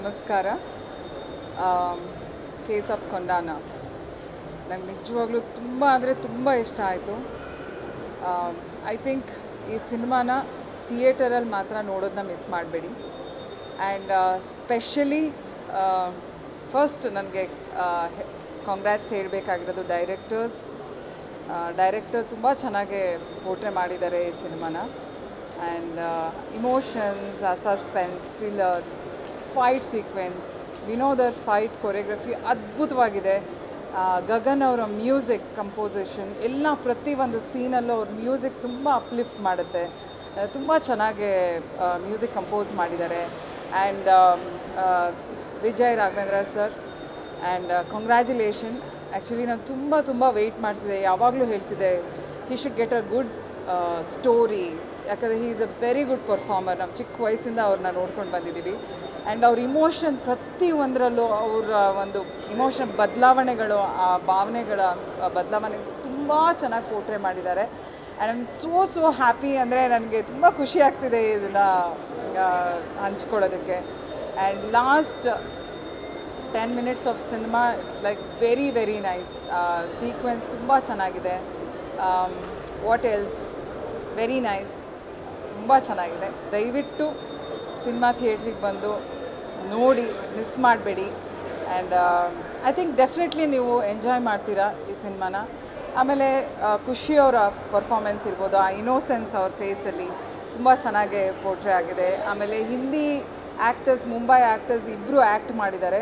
ನಮಸ್ಕಾರ. Case of Kondana ನನಗೆ ನಿಜವಾಗ್ಲೂ ತುಂಬ ಇಷ್ಟ ಆಯಿತು. ಐ ಥಿಂಕ್ ಈ ಸಿನಿಮಾನ ಥಿಯೇಟರಲ್ಲಿ ಮಾತ್ರ ನೋಡೋದನ್ನ ಮಿಸ್ ಮಾಡಬೇಡಿ. ಆ್ಯಂಡ್ ಸ್ಪೆಷಲಿ ಫಸ್ಟ್ ನನಗೆ ಕಾಂಗ್ರ್ಯಾಟ್ಸ್ ಹೇಳಬೇಕಾಗಿರೋದು ಡೈರೆಕ್ಟರ್ ತುಂಬ ಚೆನ್ನಾಗಿ ಪೋರ್ಟ್ರೇ ಮಾಡಿದ್ದಾರೆ ಈ ಸಿನಿಮಾನ. And emotions, suspense, thriller, fight sequence, Vinod ಅವ್ರ ಫೈಟ್ ಕೊರಿಯೋಗ್ರಫಿ ಅದ್ಭುತವಾಗಿದೆ. ಗಗನ್ ಅವರ ಮ್ಯೂಸಿಕ್ ಕಂಪೋಸಿಷನ್ ಎಲ್ಲ ಪ್ರತಿಯೊಂದು ಸೀನಲ್ಲೂ ಅವ್ರ ಮ್ಯೂಸಿಕ್ ತುಂಬ ಅಪ್ಲಿಫ್ಟ್ ಮಾಡುತ್ತೆ. ತುಂಬ ಚೆನ್ನಾಗಿ ಮ್ಯೂಸಿಕ್ ಕಂಪೋಸ್ ಮಾಡಿದ್ದಾರೆ. And Vijay Raghavendra sir and congratulation. Actually ನಾನು ತುಂಬ ವೆಯ್ಟ್ ಮಾಡ್ತಿದ್ದೆ, ಯಾವಾಗಲೂ ಹೇಳ್ತಿದ್ದೆ he should get a good story, ಯಾಕಂದರೆ he is a very good performer. ನಾವು ಚಿಕ್ಕ ವಯಸ್ಸಿಂದ ಅವ್ರನ್ನ ನೋಡ್ಕೊಂಡು ಬಂದಿದ್ದೀವಿ. ಆ್ಯಂಡ್ ಅವ್ರ ಇಮೋಷನ್ ಪ್ರತಿಯೊಂದರಲ್ಲೂ ಅವರ ಒಂದು ಇಮೋಷನ್ ಬದಲಾವಣೆಗಳು, ಆ ಭಾವನೆಗಳ ಬದಲಾವಣೆ ತುಂಬ ಚೆನ್ನಾಗಿ ಪೋರ್ಟ್ರೇ ಮಾಡಿದ್ದಾರೆ. And I am so happy. ಅಂದರೆ ನನಗೆ ತುಂಬ ಖುಷಿ ಆಗ್ತಿದೆ ಇದನ್ನು ಹಂಚ್ಕೊಳ್ಳೋದಕ್ಕೆ. And last 10 minutes of cinema it's like very nice. Sequence ತುಂಬ ಚೆನ್ನಾಗಿದೆ. ವಾಟ್ ಎಲ್ಸ್, ವೆರಿ ನೈಸ್, ತುಂಬ ಚೆನ್ನಾಗಿದೆ. ದಯವಿಟ್ಟು ಸಿನಿಮಾ ಥಿಯೇಟ್ರಿಗೆ ಬಂದು ನೋಡಿ, ಮಿಸ್ ಮಾಡಬೇಡಿ. ಆ್ಯಂಡ್ ಐ ಥಿಂಕ್ ಡೆಫಿನೆಟ್ಲಿ ನೀವು ಎಂಜಾಯ್ ಮಾಡ್ತೀರಾ ಈ ಸಿನಿಮಾನ. ಆಮೇಲೆ ಖುಷಿಯವರ ಪರ್ಫಾರ್ಮೆನ್ಸ್ ಇರ್ಬೋದು, ಆ ಇನ್ನೋಸೆನ್ಸ್ ಅವ್ರ ಫೇಸಲ್ಲಿ ತುಂಬ ಚೆನ್ನಾಗಿ ಪೋರ್ಟ್ರೇ ಆಗಿದೆ. ಆಮೇಲೆ ಹಿಂದಿ ಆ್ಯಕ್ಟರ್ಸ್, ಮುಂಬೈ ಆ್ಯಕ್ಟರ್ಸ್ ಇಬ್ಬರು ಆ್ಯಕ್ಟ್ ಮಾಡಿದ್ದಾರೆ.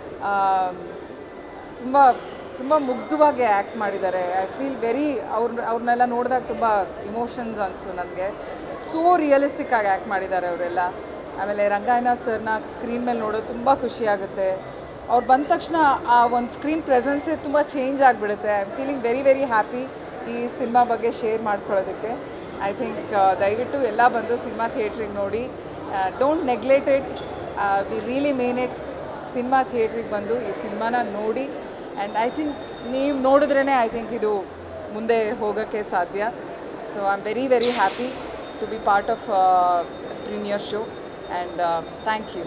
ತುಂಬ ಮುಗ್ಧವಾಗಿ ಆ್ಯಕ್ಟ್ ಮಾಡಿದ್ದಾರೆ. ಐ ಫೀಲ್ ವೆರಿ ಅವ್ರನ್ನೆಲ್ಲ ನೋಡಿದಾಗ ತುಂಬ ಇಮೋಷನ್ಸ್ ಅನಿಸ್ತು ನನಗೆ. ಸೋ ರಿಯಲಿಸ್ಟಿಕ್ಕಾಗಿ ಆ್ಯಕ್ಟ್ ಮಾಡಿದ್ದಾರೆ ಅವರೆಲ್ಲ. ಆಮೇಲೆ ರಂಗಾಯಣ ಸರ್ನ ಸ್ಕ್ರೀನ್ ಮೇಲೆ ನೋಡೋದು ತುಂಬ ಖುಷಿಯಾಗುತ್ತೆ. ಅವ್ರು ಬಂದ ತಕ್ಷಣ ಆ ಒಂದು ಸ್ಕ್ರೀನ್ ಪ್ರೆಸೆನ್ಸೇ ತುಂಬ ಚೇಂಜ್ ಆಗಿಬಿಡುತ್ತೆ. I am feeling very happy ಈ ಸಿನಿಮಾ ಬಗ್ಗೆ ಶೇರ್ ಮಾಡ್ಕೊಳ್ಳೋದಕ್ಕೆ. ಐ ಥಿಂಕ್ ದಯವಿಟ್ಟು ಎಲ್ಲ ಬಂದು ಸಿನಿಮಾ ಥಿಯೇಟ್ರಿಗೆ ನೋಡಿ. Don't neglect it, we really mean it. Cinema ಥಿಯೇಟ್ರಿಗೆ ಬಂದು ಈ ಸಿನಿಮಾನ ನೋಡಿ. ಆ್ಯಂಡ್ ಐ ಥಿಂಕ್ ನೀವು ನೋಡಿದ್ರೇ ಐ ಥಿಂಕ್ ಇದು ಮುಂದೆ ಹೋಗೋಕ್ಕೆ ಸಾಧ್ಯ. So I am very happy to be part of premiere show. And thank you.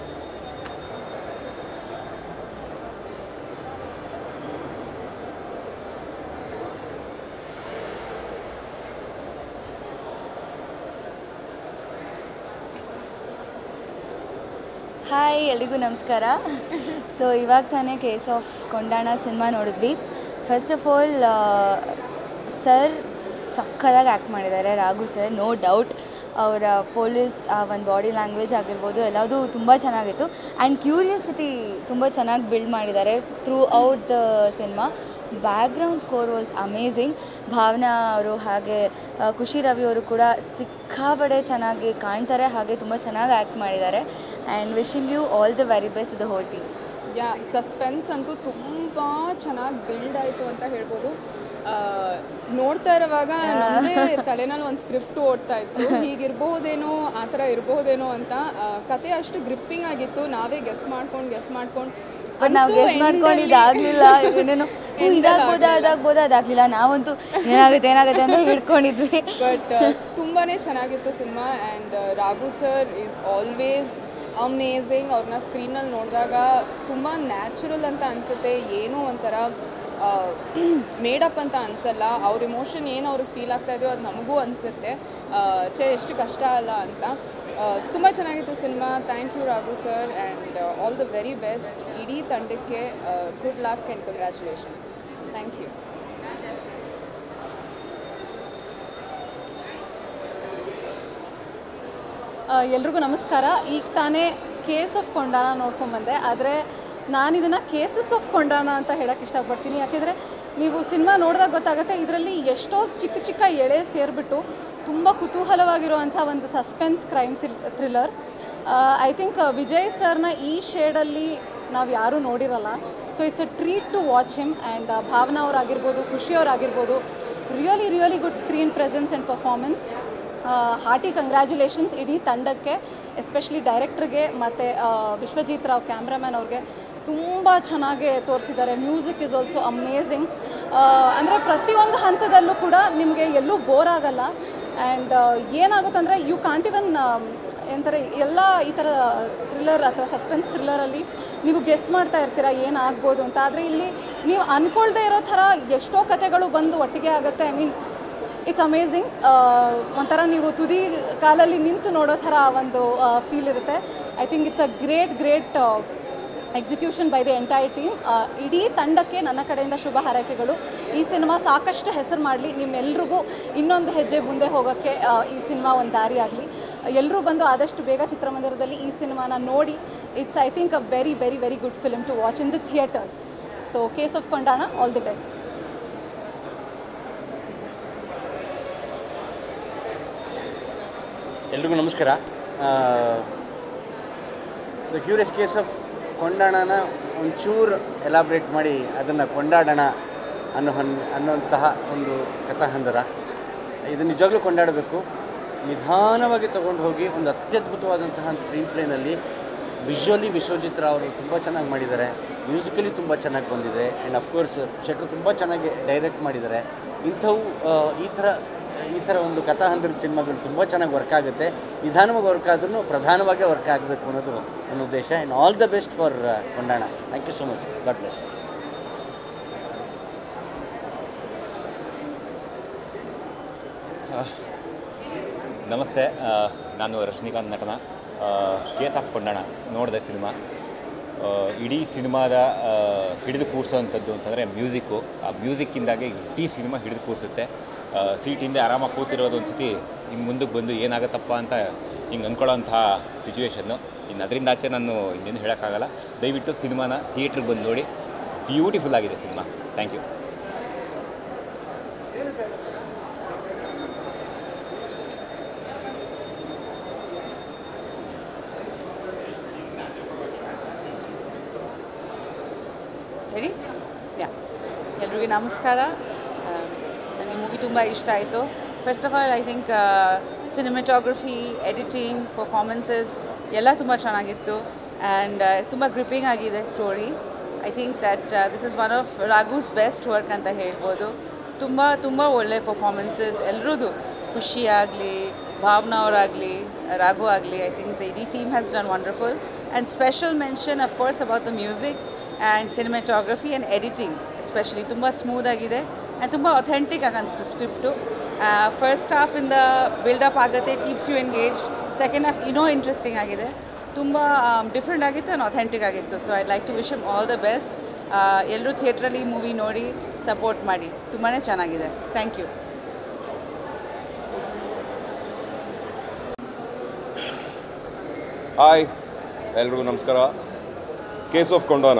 Hi, ಎಲ್ರಿಗೂ ನಮಸ್ಕಾರ. ಸೊ ಇವಾಗ ತಾನೇ ಕೇಸ್ ಆಫ್ ಕೊಂಡಾಣ ಸಿನಿಮಾ ನೋಡಿದ್ವಿ. ಫಸ್ಟ್ ಆಫ್ ಆಲ್ ಸರ್ ಸಕ್ಕದಾಗಿ ಆ್ಯಕ್ಟ್ ಮಾಡಿದ್ದಾರೆ, ರಾಘು ಸರ್, ನೋ ಡೌಟ್. ಅವರ ಪೊಲೀಸ್ ಒಂದು ಬಾಡಿ ಲ್ಯಾಂಗ್ವೇಜ್ ಆಗಿರ್ಬೋದು ಎಲ್ಲದೂ ತುಂಬ ಚೆನ್ನಾಗಿತ್ತು. ಆ್ಯಂಡ್ ಕ್ಯೂರಿಯಾಸಿಟಿ ತುಂಬ ಚೆನ್ನಾಗಿ ಬಿಲ್ಡ್ ಮಾಡಿದ್ದಾರೆ throughout the cinema. Background score was amazing. Bhavana ಅವರು ಹಾಗೆ ಖುಷಿ ರವಿ ಅವರು ಕೂಡ ಸಿಕ್ಕಾಪಟ್ಟೆ ಚೆನ್ನಾಗಿ ಕಾಣ್ತಾರೆ, ಹಾಗೆ ತುಂಬ ಚೆನ್ನಾಗಿ ಆ್ಯಕ್ಟ್ ಮಾಡಿದ್ದಾರೆ. And wishing you all the very best the whole team. Suspense ಅಂತೂ ತುಂಬ ಚೆನ್ನಾಗಿ ಬಿಲ್ಡ್ ಆಯಿತು ಅಂತ ಹೇಳ್ಬೋದು. ನೋಡ್ತಾ ಇರುವಾಗ ನಮ್ಮದೇ ತಲೆನಲ್ಲಿ ಒಂದು ಸ್ಕ್ರಿಪ್ಟ್ ಓಡ್ತಾ ಇತ್ತು, ಹೀಗಿರ್ಬಹುದೇನೋ, ಆ ಥರ ಇರಬಹುದೇನೋ ಅಂತ. ಕತೆ ಅಷ್ಟು ಗ್ರಿಪ್ಪಿಂಗ್ ಆಗಿತ್ತು. ನಾವೇ ಗೆಸ್ ಮಾಡ್ಕೊಂಡು ನಾವು ಗೆಸ್ ಮಾಡ್ಕೊಂಡು ಇದಾಗಲಿಲ್ಲ, ಏನೇನೋ ಇದಾಗ್ಬೋದಾ ಅದಾಗಲಿಲ್ಲ. ನಾವಂತೂ ಏನಾಗುತ್ತೆ ಅಂತ ಹಿಡ್ಕೊಂಡಿದ್ವಿ. ಬಟ್ ತುಂಬಾ ಚೆನ್ನಾಗಿತ್ತು cinema. And Raghu sir is always amazing. ಅವ್ರನ್ನ ಸ್ಕ್ರೀನಲ್ಲಿ ನೋಡಿದಾಗ ತುಂಬ ನ್ಯಾಚುರಲ್ ಅಂತ ಅನಿಸುತ್ತೆ, ಏನೋ ಒಂಥರ ಮೇಡಪ್ ಅಂತ ಅನಿಸಲ್ಲ. ಅವ್ರ ಇಮೋಷನ್ ಏನು ಅವ್ರಿಗೆ ಫೀಲ್ ಆಗ್ತಾ ಇದೆಯೋ ಅದು ನಮಗೂ ಅನಿಸುತ್ತೆ. ಎಷ್ಟು ಕಷ್ಟ ಅಲ್ಲ ಅಂತ. ತುಂಬ ಚೆನ್ನಾಗಿತ್ತು cinema. Thank you Raghu sir, and all the very best ಇಡೀ ತಂಡಕ್ಕೆ. Good luck and congratulations. Thank you. ಎಲ್ರಿಗೂ ನಮಸ್ಕಾರ. ಈಗ ತಾನೇ ಕೇಸ್ ಆಫ್ ಕೊಂಡಾಣ ನೋಡ್ಕೊಂಬಂದೆ, ಆದರೆ ನಾನಿದನ್ನು ಕೇಸಸ್ ಆಫ್ ಕೊಂಡಾಣ ಅಂತ ಹೇಳೋಕ್ಕೆ ಇಷ್ಟಪಡ್ತೀನಿ. ಯಾಕೆಂದರೆ ನೀವು ಸಿನಿಮಾ ನೋಡಿದಾಗ ಗೊತ್ತಾಗುತ್ತೆ, ಇದರಲ್ಲಿ ಎಷ್ಟೋ ಚಿಕ್ಕ ಎಳೆ ಸೇರಿಬಿಟ್ಟು ತುಂಬ ಕುತೂಹಲವಾಗಿರುವಂಥ ಒಂದು suspense crime thriller. I think Vijay ಸರ್ನ ಈ ಶೇಡಲ್ಲಿ ನಾವು ಯಾರೂ ನೋಡಿರಲ್ಲ. So it's a treat to watch him. And Bhavana ಅವರಾಗಿರ್ಬೋದು, ಖುಷಿಯವರಾಗಿರ್ಬೋದು, really good screen presence and performance. Hearty congratulations ಇಡೀ ತಂಡಕ್ಕೆ, ಎಸ್ಪೆಷಲಿ ಡೈರೆಕ್ಟ್ರಿಗೆ ಮತ್ತು ವಿಶ್ವಜಿತ್ ರಾವ್ ಕ್ಯಾಮ್ರಾಮ್ಯಾನ್ ಅವ್ರಿಗೆ. ತುಂಬ ಚೆನ್ನಾಗಿ ತೋರಿಸಿದ್ದಾರೆ. Music is also amazing. ಅಂದರೆ ಪ್ರತಿಯೊಂದು ಹಂತದಲ್ಲೂ ಕೂಡ ನಿಮಗೆ ಎಲ್ಲೂ ಬೋರ್ ಆಗಲ್ಲ. ಆ್ಯಂಡ್ ಏನಾಗುತ್ತಂದರೆ ಯು ಕಾಂಟ್ ಇವನ್ ಏನಂತಾರೆ ಎಲ್ಲ ಈ ಥರ ಥ್ರಿಲ್ಲರ್ ಅಥವಾ ಸಸ್ಪೆನ್ಸ್ ಥ್ರಿಲ್ಲರಲ್ಲಿ ನೀವು ಗೆಸ್ ಮಾಡ್ತಾ ಇರ್ತೀರ ಏನಾಗ್ಬೋದು ಅಂತ. ಆದರೆ ಇಲ್ಲಿ ನೀವು ಅಂದ್ಕೊಳ್ದೇ ಇರೋ ಥರ ಎಷ್ಟೋ ಕಥೆಗಳು ಬಂದು ಒಟ್ಟಿಗೆ ಆಗುತ್ತೆ. I mean it's amazing. ಒಂಥರ ನೀವು ತುದಿ ಕಾಲಲ್ಲಿ ನಿಂತು ನೋಡೋ ಥರ ಒಂದು ಫೀಲ್ ಇರುತ್ತೆ. I think it's a great execution by the entire team. ಇಡೀ ತಂಡಕ್ಕೆ ನನ್ನ ಕಡೆಯಿಂದ ಶುಭ ಹಾರೈಕೆಗಳು. ಈ ಸಿನಿಮಾ ಸಾಕಷ್ಟು ಹೆಸರು ಮಾಡಲಿ, ನಿಮ್ಮೆಲ್ರಿಗೂ ಇನ್ನೊಂದು ಹೆಜ್ಜೆ ಮುಂದೆ ಹೋಗೋಕ್ಕೆ ಈ ಸಿನಿಮಾ ಒಂದು ದಾರಿ ಆಗಲಿ. ಎಲ್ಲರೂ ಬಂದು ಆದಷ್ಟು ಬೇಗ ಚಿತ್ರಮಂದಿರದಲ್ಲಿ ಈ ಸಿನಿಮಾನ ನೋಡಿ. It's I think a very very very good film to watch in the theatres. So case of Kondana, all the best. ಎಲ್ರಿಗೂ ನಮಸ್ಕಾರ. ದ ಕ್ಯೂರಿಯಸ್ ಕೇಸ್ ಆಫ್ ಕೊಂಡಾಣನ ಒಂಚೂರು ಎಲಾಬ್ರೇಟ್ ಮಾಡಿ ಅದನ್ನು ಕೊಂಡಾಡೋಣ ಅನ್ನೋಂತಹ ಒಂದು ಕಥಾಹಂದರ. ಇದು ನಿಜವಾಗ್ಲೂ ಕೊಂಡಾಡಬೇಕು. ನಿಧಾನವಾಗಿ ತೊಗೊಂಡು ಹೋಗಿ ಒಂದು ಅತ್ಯದ್ಭುತವಾದಂತಹ ಸ್ಕ್ರೀನ್ ಪ್ಲೇನಲ್ಲಿ ವಿಜುವಲಿ ವಿಶ್ವಜಿತ್ ರಾವ್ ಅವರು ತುಂಬ ಚೆನ್ನಾಗಿ ಮಾಡಿದ್ದಾರೆ. ಮ್ಯೂಸಿಕಲಿ ತುಂಬ ಚೆನ್ನಾಗಿ ಬಂದಿದೆ. ಆ್ಯಂಡ್ ಅಫ್ಕೋರ್ಸ್ ಶೆಟ್ರು ತುಂಬ ಚೆನ್ನಾಗಿ ಡೈರೆಕ್ಟ್ ಮಾಡಿದ್ದಾರೆ. ಇಂಥವು ಈ ಥರ ಒಂದು ಕಥಾಹಂದರದ ಸಿನಿಮಾಗಳು ತುಂಬ ಚೆನ್ನಾಗಿ ವರ್ಕ್ ಆಗುತ್ತೆ. ನಿಧಾನವಾಗಿ ವರ್ಕ್ ಆದ್ರೂ ಪ್ರಧಾನವಾಗಿ ವರ್ಕ್ ಆಗಬೇಕು ಅನ್ನೋದು ನನ್ನ ಉದ್ದೇಶ. And all the best for Kondana. Thank you so much. God bless. ನಮಸ್ತೆ, ನಾನು ರಜನಿಕಾಂತ್ ನಟನ. ಕೇಸ್ ಆಫ್ ಕೊಂಡಾಣ ನೋಡಿದೆ ಸಿನಿಮಾ. ಇಡೀ ಸಿನಿಮಾದ ಹಿಡಿದು ಕೂರಿಸೋವಂಥದ್ದು ಅಂತಂದರೆ ಮ್ಯೂಸಿಕ್ಕು. ಆ ಮ್ಯೂಸಿಕ್ಕಿಂದಾಗೆ ಇಡೀ ಸಿನಿಮಾ ಹಿಡಿದು ಕೂರಿಸುತ್ತೆ. ಸೀಟಿಂದ ಆರಾಮಾಗಿ ಕೂತಿರೋದು ಒಂದು ಸತಿ ಹಿಂಗೆ ಮುಂದಕ್ಕೆ ಬಂದು ಏನಾಗುತ್ತಪ್ಪ ಅಂತ ಹಿಂಗೆ ಅಂದ್ಕೊಳ್ಳೋಂಥ ಸಿಚುವೇಷನ್ನು. ಇನ್ನು ಅದರಿಂದ ಆಚೆ ನಾನು ಇನ್ನೇನು ಹೇಳೋಕ್ಕಾಗಲ್ಲ. ದಯವಿಟ್ಟು ಸಿನಿಮಾನ ಥಿಯೇಟ್ರಿಗೆ ಬಂದು ನೋಡಿ. ಬ್ಯೂಟಿಫುಲ್ ಆಗಿದೆ ಸಿನಿಮಾ. Thank you. ಹೇಳಿ. ಎಲ್ರಿಗೂ ನಮಸ್ಕಾರ. ನನಗೆ ಮೂವಿ ತುಂಬ ಇಷ್ಟ ಆಯಿತು. First of all I think cinematography, editing, performances ಎಲ್ಲ ತುಂಬ ಚೆನ್ನಾಗಿತ್ತು. ಆ್ಯಂಡ್ ತುಂಬ ಗ್ರಿಪ್ಪಿಂಗ್ ಆಗಿದೆ story. I think that this is one of Raghu's best work ಅಂತ ಹೇಳ್ಬೋದು. ತುಂಬ ಒಳ್ಳೆ ಪರ್ಫಾರ್ಮೆನ್ಸಸ್ ಎಲ್ಲರದ್ದು. ಖುಷಿ ಆಗಲಿ, ಭಾವನಾ ಅವರಾಗಲಿ, ರಾಘು ಆಗಲಿ, ಐ ಥಿಂಕ್ ದ ಇಡೀ team has done wonderful. And special mention of course about the music and cinematography and editing especially ತುಂಬ ಸ್ಮೂತ್ ಆಗಿದೆ ಆ್ಯಂಡ್ ತುಂಬ ಅಥೆಂಟಿಕ್ ಆಗಿ ಅನಿಸ್ತು ಸ್ಕ್ರಿಪ್ಟು. ಫಸ್ಟ್ ಹಾಫಿಂದ ಬಿಲ್ಡಪ್ ಆಗುತ್ತೆ, keeps you engaged. Second half ಇನ್ನೂ interesting ಆಗಿದೆ. ತುಂಬ ಡಿಫ್ರೆಂಟ್ ಆಗಿತ್ತು ಆ್ಯಂಡ್ ಅಥೆಂಟಿಕ್ ಆಗಿತ್ತು. So I'd like to wish him all the best. ಎಲ್ಲರೂ ಥಿಯೇಟ್ರಲ್ಲಿ ಮೂವಿ ನೋಡಿ ಸಪೋರ್ಟ್ ಮಾಡಿ. ತುಂಬಾ ಚೆನ್ನಾಗಿದೆ. Thank you. ಹಾಯ್, ಎಲ್ರಿಗೂ ನಮಸ್ಕಾರ. ಕೇಸ್ ಆಫ್ ಕೊಂಡಾಣ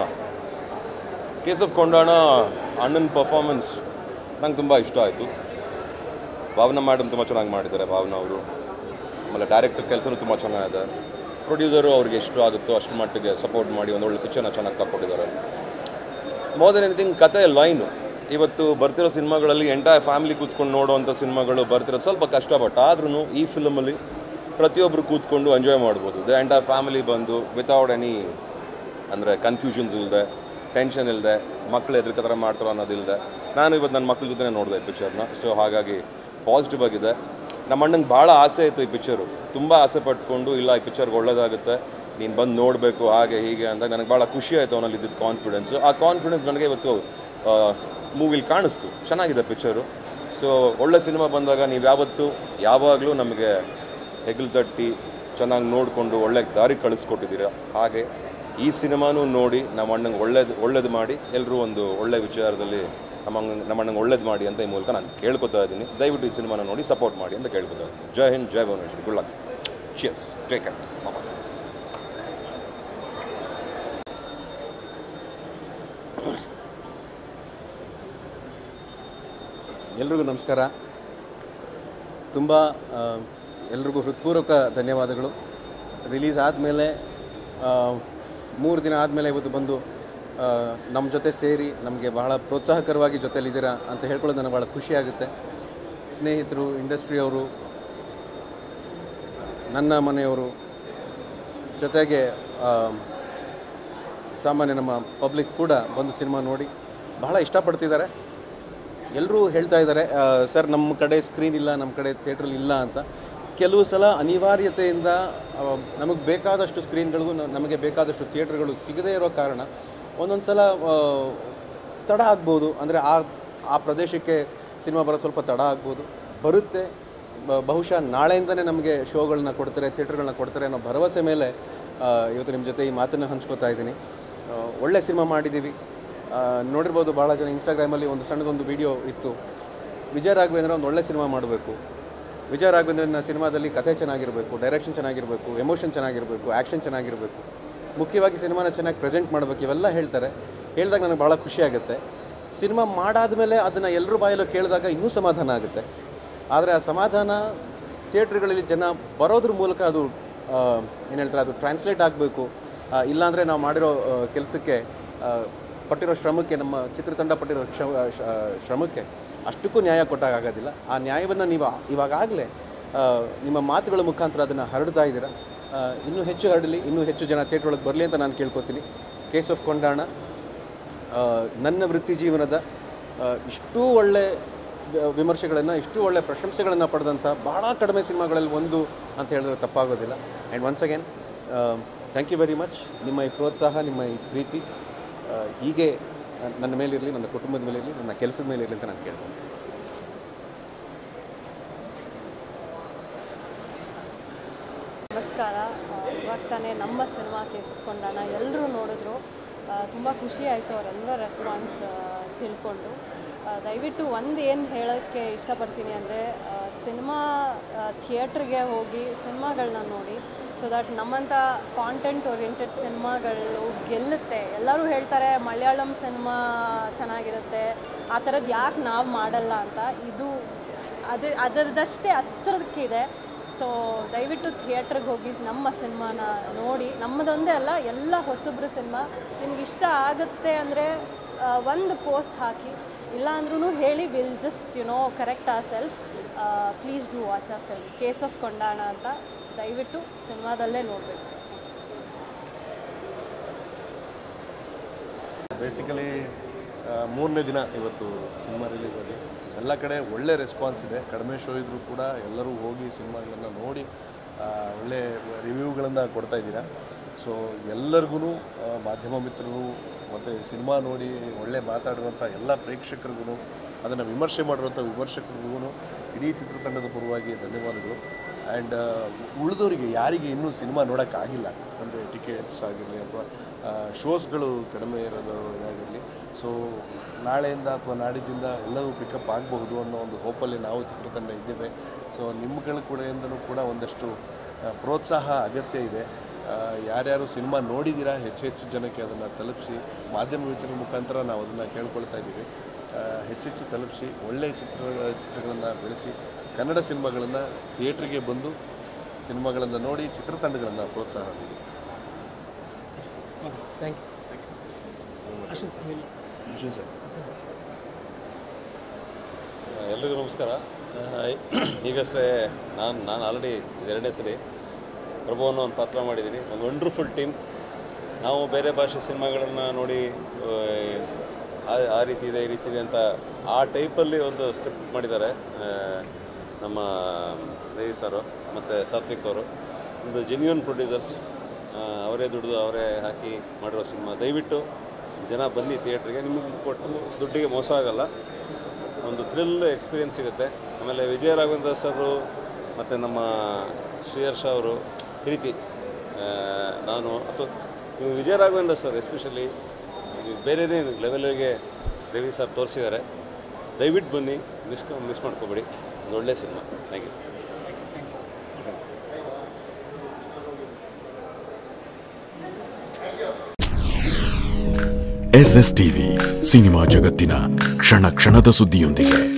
ಅಣ್ಣನ ಪರ್ಫಾರ್ಮೆನ್ಸ್ ನಂಗೆ ತುಂಬ ಇಷ್ಟ ಆಯಿತು. ಭಾವನಾ ಮೇಡಮ್ ತುಂಬ ಚೆನ್ನಾಗಿ ಮಾಡಿದ್ದಾರೆ. ಭಾವನಾ ಅವರು ಆಮೇಲೆ ಡೈರೆಕ್ಟರ್ ಕೆಲಸನೂ ತುಂಬ ಚೆನ್ನಾಗಿದೆ. ಪ್ರೊಡ್ಯೂಸರು ಅವ್ರಿಗೆ ಎಷ್ಟು ಆಗುತ್ತೋ ಅಷ್ಟು ಮಟ್ಟಿಗೆ ಸಪೋರ್ಟ್ ಮಾಡಿ ಒಂದು ಒಳ್ಳೆ ಪಿಕ್ಚರ್ನ ಚೆನ್ನಾಗಿ ತಗೊಂಡಿದ್ದಾರೆ. ಮೋರ್ ದೆನ್ ಎನಿಥಿಂಗ್ ಕತೆ ಲೈನು. ಇವತ್ತು ಬರ್ತಿರೋ ಸಿನಿಮಾಗಳಲ್ಲಿ ಎಂಟೈರ್ ಫ್ಯಾಮಿಲಿ ಕೂತ್ಕೊಂಡು ನೋಡೋವಂಥ ಸಿನಿಮಾಗಳು ಬರ್ತಿರೋದು ಸ್ವಲ್ಪ ಕಷ್ಟ. ಬಟ್ ಆದ್ರೂ ಈ ಫಿಲಮಲ್ಲಿ ಪ್ರತಿಯೊಬ್ಬರು ಕೂತ್ಕೊಂಡು ಎಂಜಾಯ್ ಮಾಡ್ಬೋದು. ದ ಎಂಟೈರ್ ಫ್ಯಾಮಿಲಿ ಬಂದು ವಿತೌಟ್ ಎನಿ ಅಂದರೆ ಕನ್ಫ್ಯೂಷನ್ಸ್ ಇಲ್ಲದೆ, ಟೆನ್ಷನ್ ಇಲ್ಲದೆ, ಮಕ್ಕಳು ಎದುರು ಥರ ಮಾಡ್ತಾರೋ ಅನ್ನೋದಿಲ್ಲದೆ. ನಾನು ಇವತ್ತು ನನ್ನ ಮಕ್ಕಳ ಜೊತೆ ನೋಡಿದೆ ಈ ಪಿಕ್ಚರ್ನ. ಸೊ ಹಾಗಾಗಿ ಪಾಸಿಟಿವ್ ಆಗಿದೆ. ನಮ್ಮ ಅಣ್ಣಂಗೆ ಭಾಳ ಆಸೆ ಇತ್ತು ಈ ಪಿಕ್ಚರು. ತುಂಬ ಆಸೆ ಪಟ್ಕೊಂಡು ಇಲ್ಲ ಈ ಪಿಕ್ಚರ್ಗೆ ಒಳ್ಳೇದಾಗುತ್ತೆ, ನೀನು ಬಂದು ನೋಡಬೇಕು ಹಾಗೆ ಹೀಗೆ ಅಂದಾಗ ನನಗೆ ಭಾಳ ಖುಷಿ ಆಯಿತು ಅವನಲ್ಲಿ ಇದ್ದಿದ್ದು ಕಾನ್ಫಿಡೆನ್ಸು. ಆ ಕಾನ್ಫಿಡೆನ್ಸ್ ನನಗೆ ಇವತ್ತು ಮೂವಿಲಿ ಕಾಣಿಸ್ತು. ಚೆನ್ನಾಗಿದೆ ಪಿಕ್ಚರು. ಸೊ ಒಳ್ಳೆ ಸಿನಿಮಾ ಬಂದಾಗ ನೀವು ಯಾವಾಗಲೂ ನಮಗೆ ಹೆಗಲು ತಟ್ಟಿ ಚೆನ್ನಾಗಿ ನೋಡಿಕೊಂಡು ಒಳ್ಳೆ ದಾರಿ ಕಳಿಸ್ಕೊಟ್ಟಿದ್ದೀರ. ಹಾಗೆ ಈ ಸಿನಿಮಾನೂ ನೋಡಿ ನಮ್ಮ ಅಣ್ಣಂಗೆ ಒಳ್ಳೇದು ಮಾಡಿ, ಎಲ್ಲರೂ ಒಂದು ಒಳ್ಳೆ ವಿಚಾರದಲ್ಲಿ ನಮ್ಮ ಅಣ್ಣಂಗೆ ಒಳ್ಳೇದು ಮಾಡಿ ಅಂತ ಈ ಮೂಲಕ ನಾನು ಕೇಳ್ಕೊತಾ ಇದ್ದೀನಿ. ದಯವಿಟ್ಟು ಈ ಸಿನಿಮಾನ ನೋಡಿ ಸಪೋರ್ಟ್ ಮಾಡಿ ಅಂತ ಕೇಳ್ಕೊತಾ ಇದ್ದೀನಿ. ಜೈ ಹಿಂದ್, ಜೈ Bhuvaneshwari. Good luck. Cheers. Take care. ಎಲ್ರಿಗೂ ನಮಸ್ಕಾರ. ತುಂಬ ಎಲ್ರಿಗೂ ಹೃತ್ಪೂರ್ವಕ ಧನ್ಯವಾದಗಳು. ರಿಲೀಸ್ ಆದಮೇಲೆ 3 ದಿನ ಆದಮೇಲೆ ಇವತ್ತು ಬಂದು ನಮ್ಮ ಜೊತೆ ಸೇರಿ ನಮಗೆ ಬಹಳ ಪ್ರೋತ್ಸಾಹಕರವಾಗಿ ಜೊತೆಲಿದ್ದೀರಾ ಅಂತ ಹೇಳ್ಕೊಳ್ಳೋದು ನನಗೆ ಭಾಳ ಖುಷಿಯಾಗುತ್ತೆ. ಸ್ನೇಹಿತರು, ಇಂಡಸ್ಟ್ರಿಯವರು, ನನ್ನ ಮನೆಯವರು, ಜೊತೆಗೆ ಸಾಮಾನ್ಯ ನಮ್ಮ ಪಬ್ಲಿಕ್ ಕೂಡ ಬಂದು ಸಿನಿಮಾ ನೋಡಿ ಬಹಳ ಇಷ್ಟಪಡ್ತಿದ್ದಾರೆ. ಎಲ್ಲರೂ ಹೇಳ್ತಾ ಇದ್ದಾರೆ, ಸರ್ ನಮ್ಮ ಕಡೆ ಸ್ಕ್ರೀನ್ ಇಲ್ಲ, ನಮ್ಮ ಕಡೆ ಥಿಯೇಟ್ರಲ್ಲಿ ಇಲ್ಲ ಅಂತ. ಕೆಲವು ಸಲ ಅನಿವಾರ್ಯತೆಯಿಂದ ನಮಗೆ ಬೇಕಾದಷ್ಟು ಸ್ಕ್ರೀನ್ಗಳಿಗೂ ನಮಗೆ ಬೇಕಾದಷ್ಟು ಥಿಯೇಟ್ರ್ಗಳು ಸಿಗದೇ ಇರೋ ಕಾರಣ ಒಂದೊಂದು ಸಲ ತಡ ಆಗ್ಬೋದು. ಅಂದರೆ ಆ ಪ್ರದೇಶಕ್ಕೆ ಸಿನಿಮಾ ಬರೋ ಸ್ವಲ್ಪ ತಡ ಆಗ್ಬೋದು, ಬರುತ್ತೆ. ಬಹುಶಃ ನಾಳೆಯಿಂದನೇ ನಮಗೆ ಶೋಗಳನ್ನ ಕೊಡ್ತಾರೆ, ಥಿಯೇಟ್ರ್ಗಳನ್ನ ಕೊಡ್ತಾರೆ ಅನ್ನೋ ಭರವಸೆ ಮೇಲೆ ಇವತ್ತು ನಿಮ್ಮ ಜೊತೆ ಈ ಮಾತನ್ನು ಹಂಚ್ಕೋತಾ ಇದ್ದೀನಿ. ಒಳ್ಳೆ ಸಿನಿಮಾ ಮಾಡಿದ್ದೀವಿ. ನೋಡಿರ್ಬೋದು, ಭಾಳ ಜನ ಇನ್ಸ್ಟಾಗ್ರಾಮಲ್ಲಿ ಒಂದು ಸಣ್ಣದೊಂದು ವಿಡಿಯೋ ಇತ್ತು, ವಿಜಯ ರಾಘವೇಂದ್ರ ಒಂದು ಒಳ್ಳೆ ಸಿನಿಮಾ ಮಾಡಬೇಕು, ವಿಜಯ ರಾಘವೇಂದ್ರನ ಸಿನಿಮಾದಲ್ಲಿ ಕಥೆ ಚೆನ್ನಾಗಿರಬೇಕು, ಡೈರೆಕ್ಷನ್ ಚೆನ್ನಾಗಿರಬೇಕು, ಎಮೋಷನ್ ಚೆನ್ನಾಗಿರಬೇಕು, ಆ್ಯಕ್ಷನ್ ಚೆನ್ನಾಗಿರಬೇಕು, ಮುಖ್ಯವಾಗಿ ಸಿನಿಮಾನ ಚೆನ್ನಾಗಿ ಪ್ರೆಸೆಂಟ್ ಮಾಡಬೇಕು, ಇವೆಲ್ಲ ಹೇಳ್ತಾರೆ. ಹೇಳಿದಾಗ ನನಗೆ ಭಾಳ ಖುಷಿಯಾಗುತ್ತೆ. ಸಿನಿಮಾ ಮಾಡಾದಮೇಲೆ ಅದನ್ನು ಎಲ್ಲರೂ ಬಾಯಲ್ಲೂ ಕೇಳಿದಾಗ ಇನ್ನೂ ಸಮಾಧಾನ ಆಗುತ್ತೆ. ಆದರೆ ಆ ಸಮಾಧಾನ ಥಿಯೇಟ್ರ್ಗಳಲ್ಲಿ ಜನ ಬರೋದ್ರ ಮೂಲಕ ಅದು ಏನು ಹೇಳ್ತಾರೆ, ಅದು ಟ್ರಾನ್ಸ್ಲೇಟ್ ಆಗಬೇಕು. ಇಲ್ಲಾಂದರೆ ನಾವು ಮಾಡಿರೋ ಕೆಲಸಕ್ಕೆ ಪಟ್ಟಿರೋ ಶ್ರಮಕ್ಕೆ, ನಮ್ಮ ಚಿತ್ರತಂಡ ಪಟ್ಟಿರೋ ಶ್ರಮಕ್ಕೆ ಅಷ್ಟಕ್ಕೂ ನ್ಯಾಯ ಕೊಟ್ಟಾಗೋದಿಲ್ಲ. ಆ ನ್ಯಾಯವನ್ನು ನೀವು ಇವಾಗಲೇ ನಿಮ್ಮ ಮಾತುಗಳ ಮುಖಾಂತರ ಅದನ್ನು ಹರಡ್ತಾ ಇದ್ದೀರಾ. ಇನ್ನೂ ಹೆಚ್ಚು ಹರಡಲಿ, ಇನ್ನೂ ಹೆಚ್ಚು ಜನ ಥಿಯೇಟ್ರ್ ಒಳಗೆ ಬರಲಿ ಅಂತ ನಾನು ಕೇಳ್ಕೊತೀನಿ. ಕೇಸ್ ಆಫ್ ಕೊಂಡಾಣ ನನ್ನ ವೃತ್ತಿ ಜೀವನದ ಇಷ್ಟೂ ಒಳ್ಳೆ ವಿಮರ್ಶೆಗಳನ್ನು, ಇಷ್ಟು ಒಳ್ಳೆ ಪ್ರಶಂಸೆಗಳನ್ನು ಪಡೆದಂಥ ಬಹಳ ಕಡಿಮೆ ಸಿನಿಮಾಗಳಲ್ಲಿ ಒಂದು ಅಂತ ಹೇಳಿದ್ರೆ ತಪ್ಪಾಗೋದಿಲ್ಲ. And once again thank you very much. ನಿಮ್ಮ ಈ ಪ್ರೋತ್ಸಾಹ, ನಿಮ್ಮ ಈ ಪ್ರೀತಿ ಹೀಗೆ ನನ್ನ ಮೇಲಿರಲಿ, ನನ್ನ ಕುಟುಂಬದ ಮೇಲಿರಲಿ, ನನ್ನ ಕೆಲಸದ ಮೇಲಿರಲಿ ಅಂತ ನಾನು ಕೇಳ್ಕೊತೀನಿ. ನಮಸ್ಕಾರ. ಇವಾಗ ತಾನೇ ನಮ್ಮ ಸಿನಿಮಾ ಕೇಸ್ ಆಫ್ ಕೊಂಡಾಣ ಎಲ್ಲರೂ ನೋಡಿದ್ರು, ತುಂಬ ಖುಷಿ ಆಯಿತು ಅವರೆಲ್ಲರ ರೆಸ್ಪಾನ್ಸ್ ತಿಳ್ಕೊಂಡು. ದಯವಿಟ್ಟು ಒಂದು ಏನು ಹೇಳೋಕ್ಕೆ ಇಷ್ಟಪಡ್ತೀನಿ ಅಂದರೆ, ಸಿನಿಮಾ ಥಿಯೇಟ್ರಿಗೆ ಹೋಗಿ ಸಿನಿಮಾಗಳನ್ನ ನೋಡಿ, ಸೊ ದ್ಯಾಟ್ ನಮ್ಮಂಥ ಕಾಂಟೆಂಟ್ ಓರಿಯೆಂಟೆಡ್ ಸಿನಿಮಾಗಳು ಗೆಲ್ಲುತ್ತೆ. ಎಲ್ಲರೂ ಹೇಳ್ತಾರೆ ಮಲಯಾಳಂ ಸಿನಿಮಾ ಚೆನ್ನಾಗಿರುತ್ತೆ, ಆ ಥರದ್ದು ಯಾಕೆ ನಾವು ಮಾಡಲ್ಲ ಅಂತ. ಇದು ಅದರದಷ್ಟೇ ಹತ್ರದಕ್ಕಿದೆ. ಸೊ ದಯವಿಟ್ಟು ಥಿಯೇಟ್ರಿಗೆ ಹೋಗಿ ನಮ್ಮ ಸಿನಿಮಾನ ನೋಡಿ. ನಮ್ಮದೊಂದೇ ಅಲ್ಲ, ಎಲ್ಲ ಹೊಸಬ್ರ ಸಿನಿಮಾ ನಿಮ್ಗೆ ಇಷ್ಟ ಆಗುತ್ತೆ ಅಂದರೆ ಒಂದು ಪೋಸ್ಟ್ ಹಾಕಿ, ಇಲ್ಲ ಅಂದ್ರೂ ಹೇಳಿ, will just correct our self. Please do watch a film case of Kondana ಅಂತ. ದಯವಿಟ್ಟು ಸಿನಿಮಾದಲ್ಲೇ ನೋಡಬೇಕು. ಬೇಸಿಕಲಿ 3ನೇ ದಿನ ಇವತ್ತು ಸಿನಿಮಾ ರಿಲೀಸ್ ಆಗಿ ಎಲ್ಲ ಕಡೆ ಒಳ್ಳೆ ರೆಸ್ಪಾನ್ಸ್ ಇದೆ. ಕಡಿಮೆ ಶೋ ಇದ್ದರೂ ಕೂಡ ಎಲ್ಲರೂ ಹೋಗಿ ಸಿನಿಮಾಗಳನ್ನು ನೋಡಿ ಒಳ್ಳೆ ರಿವ್ಯೂಗಳನ್ನು ಕೊಡ್ತಾ ಇದ್ದೀರಾ. ಸೊ ಎಲ್ಲರಿಗೂ, ಮಾಧ್ಯಮ ಮಿತ್ರರು ಮತ್ತು ಸಿನಿಮಾ ನೋಡಿ ಒಳ್ಳೆ ಮಾತಾಡಿರುವಂಥ ಎಲ್ಲ ಪ್ರೇಕ್ಷಕರಿಗೂ, ಅದನ್ನು ವಿಮರ್ಶೆ ಮಾಡಿರುವಂಥ ವಿಮರ್ಶಕರಿಗೂ ಇಡೀ ಚಿತ್ರತಂಡದ ಪರವಾಗಿ ಧನ್ಯವಾದಗಳು. ಆ್ಯಂಡ್ ಉಳಿದವರಿಗೆ ಯಾರಿಗೆ ಇನ್ನೂ ಸಿನಿಮಾ ನೋಡೋಕ್ಕಾಗಿಲ್ಲ, ಅಂದರೆ ಟಿಕೆಟ್ಸ್ ಆಗಿರಲಿ ಅಥವಾ ಶೋಸ್ಗಳು ಕಡಿಮೆ ಇರೋದು ಇದಾಗಿರಲಿ, ಸೊ ನಾಳೆಯಿಂದ ಅಥವಾ ನಾಡಿದ್ದಿಂದ ಎಲ್ಲವೂ ಪಿಕಪ್ ಆಗಬಹುದು ಅನ್ನೋ ಒಂದು ಹೋಪಲ್ಲಿ ನಾವು ಚಿತ್ರತಂಡ ಇದ್ದೇವೆ. ಸೊ ನಿಮ್ಮಗಳ ಕಡೆಯಿಂದಲೂ ಕೂಡ ಒಂದಷ್ಟು ಪ್ರೋತ್ಸಾಹ ಅಗತ್ಯ ಇದೆ. ಯಾರ್ಯಾರು ಸಿನಿಮಾ ನೋಡಿದ್ದೀರಾ ಹೆಚ್ಚು ಜನಕ್ಕೆ ಅದನ್ನು ತಲುಪಿಸಿ, ಮಾಧ್ಯಮ ಮಿತ್ರರ ಮುಖಾಂತರ ನಾವು ಅದನ್ನು ಕೇಳ್ಕೊಳ್ತಾ ಇದ್ದೀವಿ. ಹೆಚ್ಚೆಚ್ಚು ತಲುಪಿಸಿ, ಒಳ್ಳೆಯ ಚಿತ್ರಗಳನ್ನು ಬೆಳೆಸಿ, ಕನ್ನಡ ಸಿನಿಮಾಗಳನ್ನು ಥಿಯೇಟ್ರಿಗೆ ಬಂದು ಸಿನಿಮಾಗಳನ್ನು ನೋಡಿ ಚಿತ್ರತಂಡಗಳನ್ನು ಪ್ರೋತ್ಸಾಹ ನೀಡಿ. Thank you. ಎಲ್ರಿಗೂ ನಮಸ್ಕಾರ. ಈಗಷ್ಟೇ ನಾನು ಆಲ್ರೆಡಿ 2ನೇ ಸರಿ ಪ್ರಭು ಅನ್ನೋ ಒಂದು ಪಾತ್ರ ಮಾಡಿದ್ದೀನಿ. ಒಂದು ವಂಡರ್ಫುಲ್ ಟೀಮ್. ನಾವು ಬೇರೆ ಭಾಷೆ ಸಿನಿಮಾಗಳನ್ನು ನೋಡಿ ಆ ರೀತಿ ಇದೆ, ಈ ರೀತಿ ಇದೆ ಅಂತ ಆ ಟೈಪಲ್ಲಿ ಒಂದು ಸ್ಕ್ರಿಪ್ಟ್ ಮಾಡಿದ್ದಾರೆ ನಮ್ಮ ದೇವಿ ಸರು ಮತ್ತು ಸಾತ್ವಿಕ್ ಅವರು. ಒಂದು ಜೆನ್ಯೂನ್ ಪ್ರೊಡ್ಯೂಸರ್ಸ್, ಅವರೇ ದುಡಿದು ಅವರೇ ಹಾಕಿ ಮಾಡಿರೋ ಸಿನಿಮಾ. ದಯವಿಟ್ಟು ಜನ ಬನ್ನಿ ಥಿಯೇಟ್ರಿಗೆ. ನಿಮಗೆ ಕೊಟ್ಟು ದುಡ್ಡಿಗೆ ಮೋಸ ಆಗೋಲ್ಲ, ಒಂದು ಥ್ರಿಲ್ ಎಕ್ಸ್ಪೀರಿಯೆನ್ಸ್ ಸಿಗುತ್ತೆ. ಆಮೇಲೆ ವಿಜಯ ರಾಘವೇಂದ್ರ ಸರು ಮತ್ತು ನಮ್ಮ ಶ್ರೀಹರ್ಷ ಅವರು ಈ ರೀತಿ ನಾನು ಅಥವಾ ನೀವು ವಿಜಯ ರಾಘವೇಂದ್ರ ಸರ್ ಎಸ್ಪೆಷಲಿ ಬೇರೆಯೇ ಲೆವೆಲ್ಗೆ ದೇವಿ ಸರ್ ತೋರಿಸಿದ್ದಾರೆ. ದಯವಿಟ್ಟು ಬನ್ನಿ, ಮಿಸ್ ಮಾಡ್ಕೋಬೇಡಿ. ಒಂದು ಒಳ್ಳೆಯ cinema. Thank you. SSTV cinema ಜಗತ್ತಿನ ಕ್ಷಣ ಕ್ಷಣದ ಸುದ್ದಿಯೊಂದಿಗೆ.